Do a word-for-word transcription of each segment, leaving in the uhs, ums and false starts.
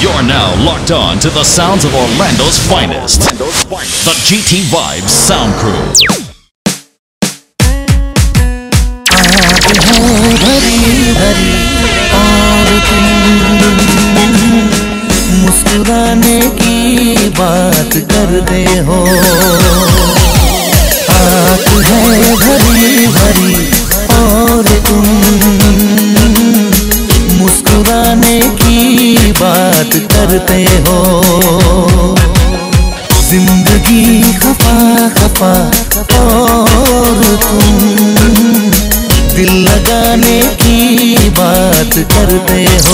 You're now locked on to the sounds of Orlando's finest, the G T Vibes Sound Crew. भरी भरी और तुम मुस्कुराने की बात करते हो। आँख है भरी भरी और तुम मुस्कुराने की बात करते हो। जिंदगी खफा खफा और तुम दिल लगाने की बात करते हो।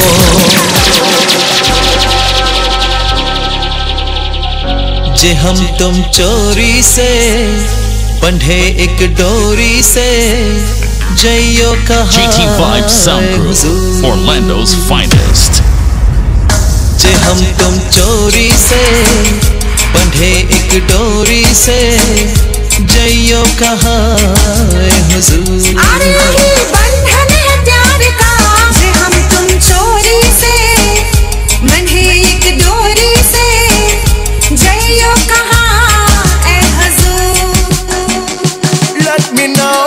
जे हम तुम चोरी से बंधे एक डोरी से जइयो कहाँ G T Vibes Sound Crew, Orlando's finest. जे हम तुम चोरी से बंधे एक डोरी से जइयो कहाँ हुजूर। अरे यही बंधन है प्यार का, जे हम तुम चोरी से बंधे एक डोरी से जइयो कहाँ ए हुजूर। Let me know,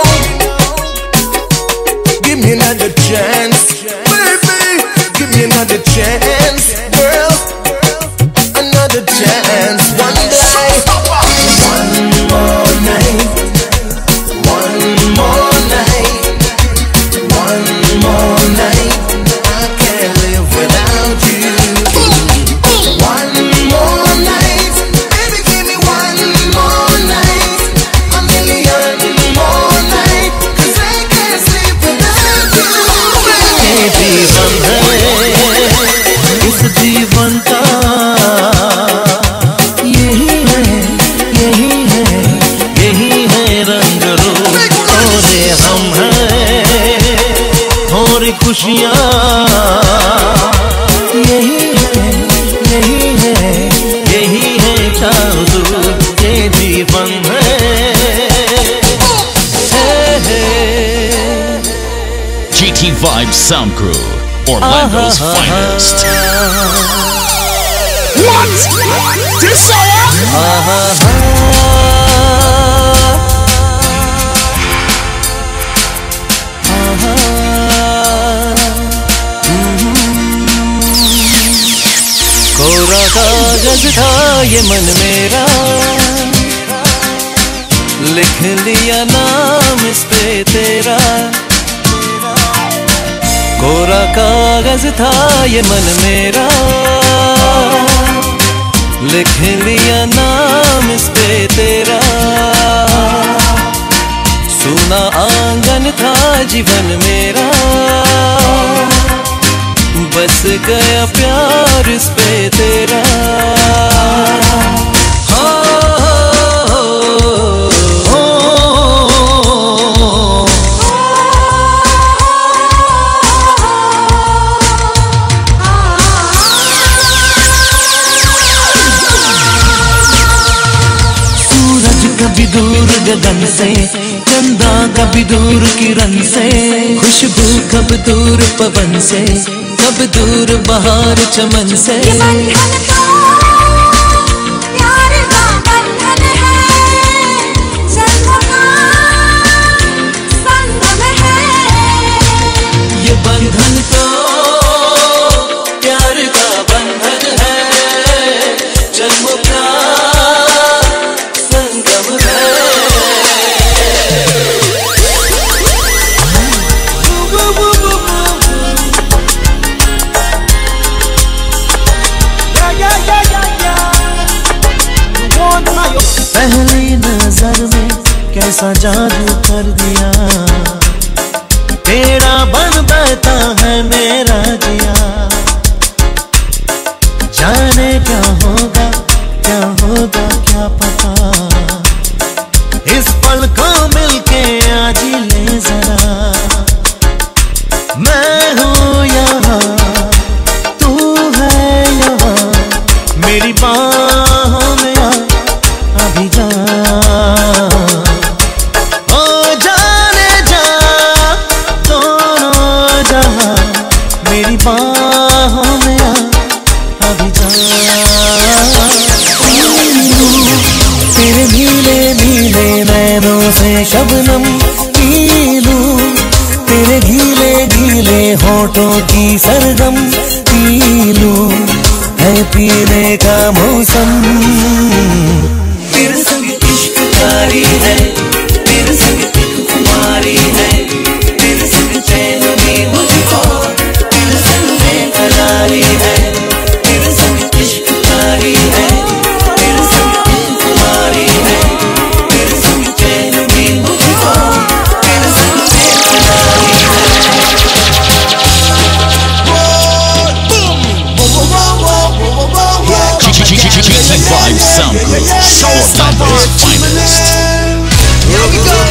give me another chance, baby, give me another chance, girl, another chance, one day, one more night, one more night, one more night, I can't live without you. One more night, baby, give me one more night, a million more night, 'cause I can't sleep without you. ये जीवन है, इस जीवन का यही है, यही है, यही है रंग रूप। और हम हैं और खुशियाँ यही है, यही है, यही है जादू। ये जीवन है, है, है। G T Vibes Sound Crew, Orlando's finest. What? This song? कोरा कागज था ये मन मेरा, लिख लिया नाम इस पे तेरा। कोरा कागज था ये मन मेरा, लिख लिया नाम इस पे तेरा। सुना आंगन था जीवन मेरा, बस गया प्यार इस पे तेरा। हो, हो, हो, हो। सूरज कभी दूर गगन से, चंदा कभी दूर किरण से, खुशबू कब दूर पवन से, कब दूर बहार चमन से। ये बंधन तो प्यार का बंधन है, जन्मों का संगम है। ये बंधन तो प्यार का बंधन है, जन्मों का संगम है। पहली नजर में कैसा जादू कर दिया, तेरा बन बता है मेरा जिया। जाने क्या होगा, क्या होगा क्या पता, इस पल को मिलके आज ही ले जरा। मैं हूँ यहाँ, तू है यहाँ, मेरी बाहों में आ अभी जा। ओ जाने जा दोनों जहाँ, मेरी बाहों में आ शबनम पी लूं, तेरे गीले गीले होठों की सरगम पी लूं, है पीने का मौसम। तेरे संग इश्क कारी है, तेरे संग एक खुमारी है, तेरे संग चैन भी मुझको, तेरे संग बेकरारी है, तेरे संग इश्क कारी है, तेरे संग एक खुमारी है, तेरे संग चैन भी मुझको, तेरे संग बेकरारी है। G T Vibe Sound Group, Orlando's finest. Here we go.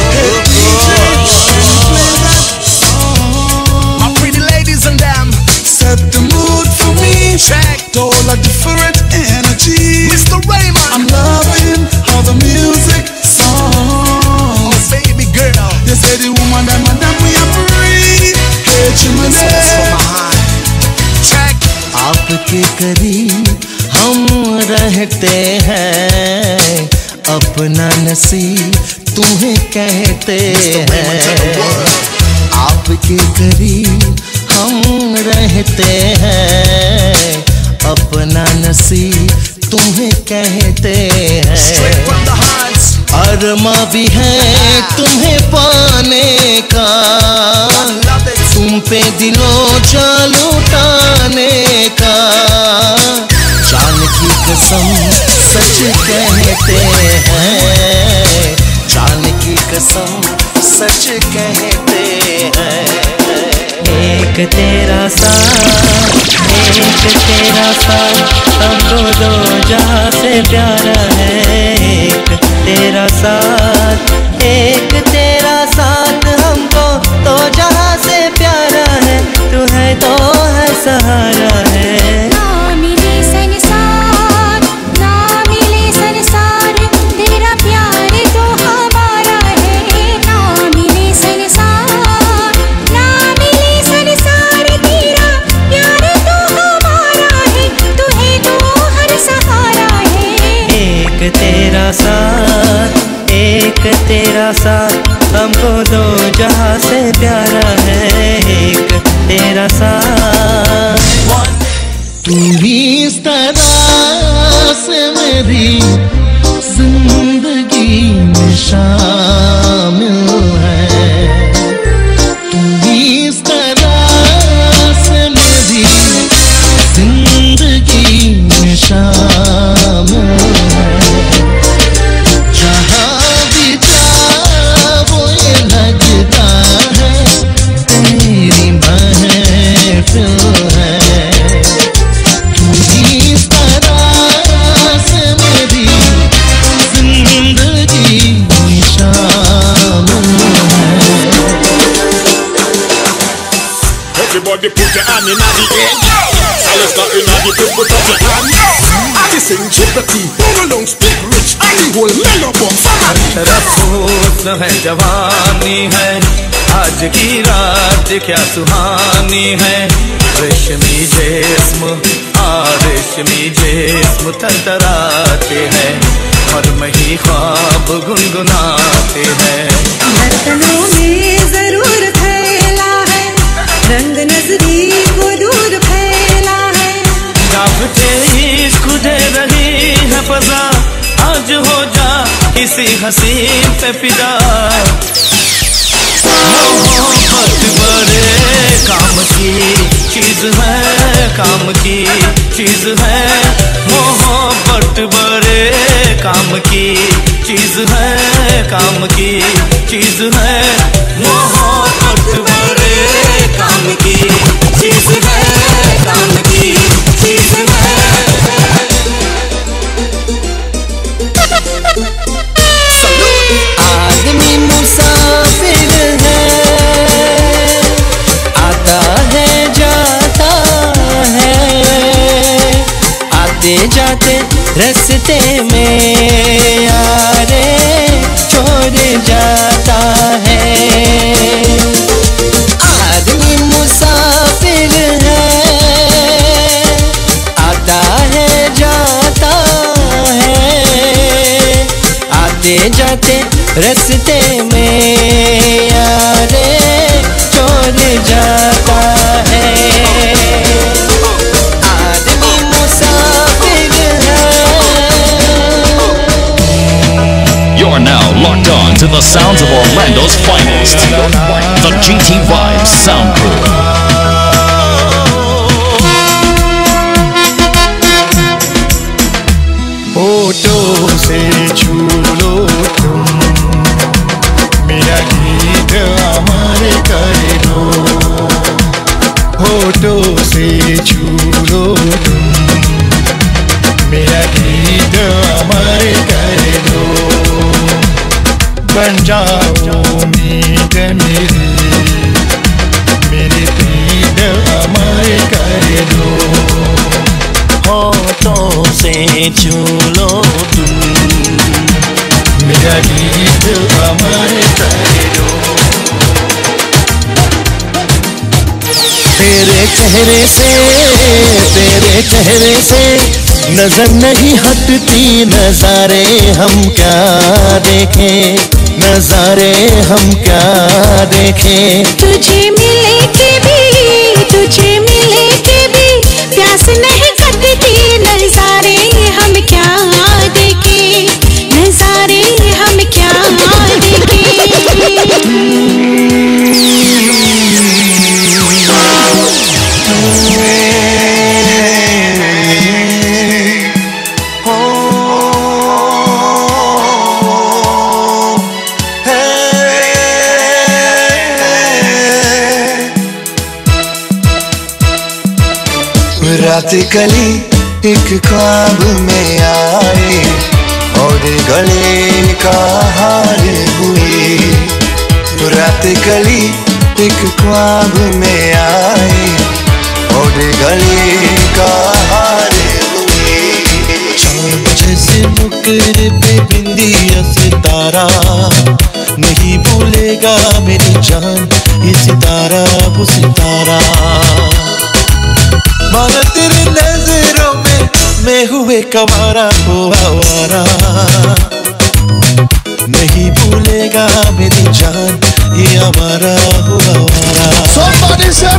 My pretty ladies and them set the mood for me. Check all a different energy. Mister Raymond, I'm loving how the music songs. Oh baby girl, you say the woman that madam we are free. Hey Chimane, check. आपके करीब हम रहते हैं, अपना नसीब तुम्हें कहते हैं। आपके करीब हम रहते हैं, अपना नसीब तुम्हें कहते Straight from the हैं। hearts. अरमा भी है तुम्हें पाने का, Love it. तुम पे दिलों जान लुटाने का। जान की कसम सच कहते हैं, जान की कसम सच कहते हैं। एक तेरा साथ, एक तेरा साथ, हमको दो जहां से प्यारा है। एक तेरा साथ, एक तेरा साथ, हमको दो जहां से प्यारा है। तू है तो है सहारा है। ना मिले संसार, ना मिले संसार, तेरा प्यार तो हमारा है। ना मिले संसार, ना मिले संसार, तेरा प्यार तो हमारा है। तू है तो हर सहारा है। एक तेरा साथ, एक तेरा साथ, हमको दो जहां से प्यारा है। एक तेरा साथ, तू भी इस तरह से मेरी जिंदगी में शामिल है। तू भी इस तरह से मेरी जिंदगी में शामिल है। जहाँ भी जाओ ये लगता है तेरी महफिल है। तू भी इस तरह से मेरी जिंदगी में शामिल है। Everybody put your hand in the air. Alistair in the place, put up your hand. I just sing Chippity, go along, speak rich, and the whole mellow box. तरफ हुस्न है, जवानी है, आज की रात क्या सुहानी है। रेशमी जिस्म, आ रेशमी जिस्म थरथराते हैं, मरमही ख्वाब गुनगुनाते हैं। धड़कनों में जरूर फैला है, रंग नजरी को दूर फैला है। दावते इश्क दे रही है फजा, आज हो जा किसी हसीन पे फिदा। मोहब्बत बड़े काम की चीज है, काम की चीज है। मोहब्बत बड़े काम की चीज है, काम की चीज है। मोहब्बत बड़े काम की चीज है, काम की चीज है। आदमी मुसाफिर है, आता है जाता है, आते जाते रास्ते में यारे छोड़ जाता है। आदमी मुसाफिर है, आता है जाता है, आते जाते रास्ते में G T Vibes Sound Crew. होठों से छू लो तुम, मेरा गीत अमर कर दो। होठों से छू लो तुम, मेरा गीत अमर कर दो। बन जाओ मीत मेरी, मेरे प्रीत अमर कर दो। होठों से छू लो तुम, मेरा गीत अमर कर दो। तेरे चेहरे से, तेरे चेहरे से नजर नहीं हटती, नजारे हम क्या देखें, नजारे हम क्या देखें। तुझे मिले के भी, तुझे मिले के भी प्यास नहीं कटती, नजारे हम क्या देखें, नजारे हम क्या देखें। रात कली एक ख्वाब में आए और गले का हार हुई। रात कली एक ख्वाब में आए और गले का हार हुई। चांद जैसे मुकर पे बिंदिया सितारा, नहीं भूलेगा मेरी जान ये सितारा वो सितारा। माना तेरी नजरों में मैं हुए कवारा हो आवारा, नहीं भूलेगा मेरी जान ये हमारा हो आवारा। Somebody say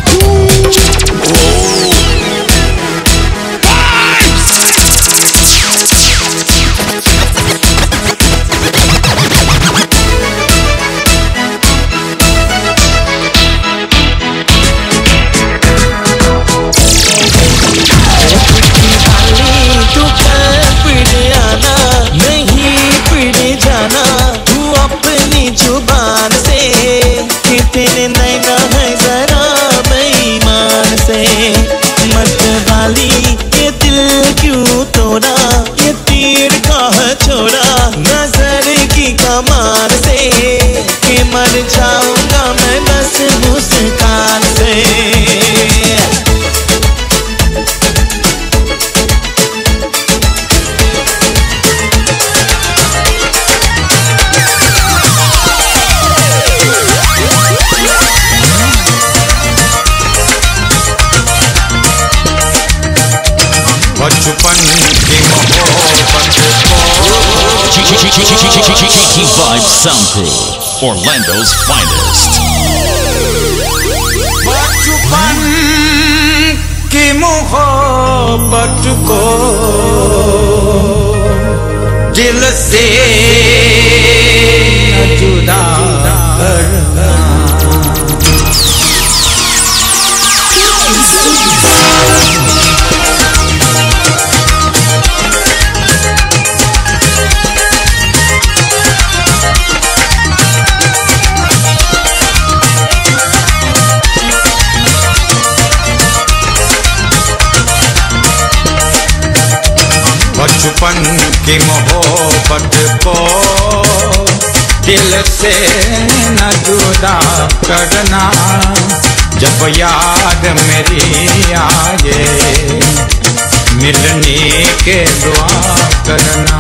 तेरे नैना है जरा बेईमान से, मत वाली ये दिल क्यों तोड़ा, ये तीर कहाँ छोड़ा नजर की कमान से, कि मर जाऊंगा मैं बस मुस्कान से। बचपन की मोहब्बत को G T Vibes Sound Crew, Orlando's finest. बचपन की मोहब्बत को दिल से जुदा करना। बचपन की मोहब्बत को दिल से न जुदा करना, जब याद मेरी आए मिलने के दुआ करना।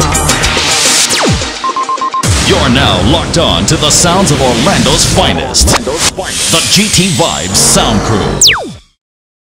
You're now locked on to the sounds of Orlando's finest. The G T Vibes Sound Crew.